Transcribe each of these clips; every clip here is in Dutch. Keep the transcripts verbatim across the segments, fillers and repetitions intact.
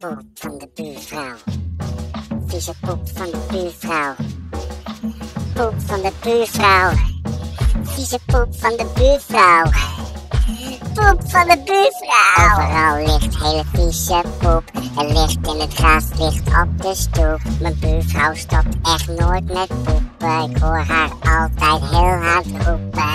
poep van de buurvrouw. Vieze poep van de buurvrouw. Poep van de buurvrouw. Vieze poep van de buurvrouw. Poep van de buurvrouw. Overal ligt hele vieze poep. Er ligt in het gras, ligt op de stoep. Mijn buurvrouw stopt echt nooit met poepen. Ik hoor haar altijd heel hard roepen.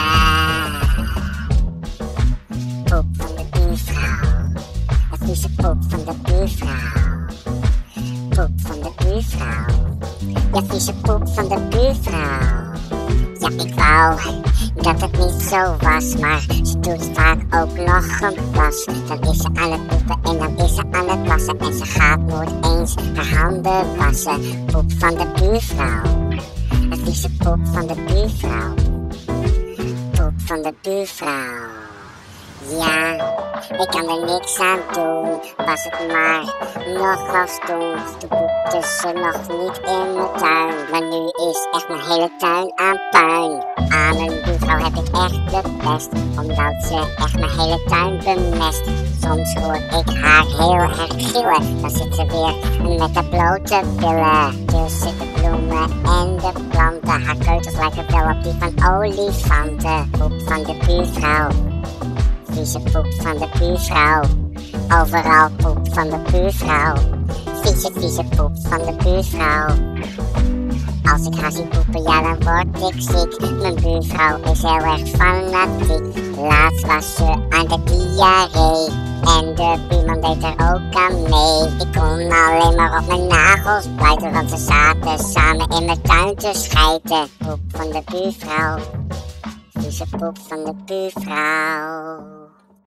Poep van de buurvrouw. Een vieze poep van de buurvrouw. Poep van de buurvrouw. Ja, vieze poep van de buurvrouw. Ja, ik wou dat het niet zo was, maar ze doet vaak ook nog een plas. Dan is ze aan het poepen en dan is ze aan het wassen. En ze gaat nooit eens haar handen wassen. Poep van de buurvrouw. Een vieze poep van de buurvrouw. Poep van de buurvrouw. Ja, ik kan er niks aan doen, was het maar nog als toen. Toen poepte ze nog niet in mijn tuin, maar nu is echt mijn hele tuin aan puin. Aan mijn buurvrouw heb ik echt de pest, omdat ze echt mijn hele tuin bemest. Soms hoor ik haar heel erg gillen, dan zit ze weer met de blote billen. Tussen de bloemen en de planten, haar keutels lijken wel op die van olifanten. Poep van de buurvrouw. Vieze poep van de buurvrouw. Overal poep van de buurvrouw. Vieze, vieze poep van de buurvrouw. Als ik haar zie poepen, ja dan word ik ziek. Mijn buurvrouw is heel erg fanatiek. Laatst was ze aan de diarree. En de buurman deed er ook aan mee. Ik kon alleen maar op mijn nagels bijten, want ze zaten samen in mijn tuin te schijten. Poep van de buurvrouw. Vieze poep van de buurvrouw.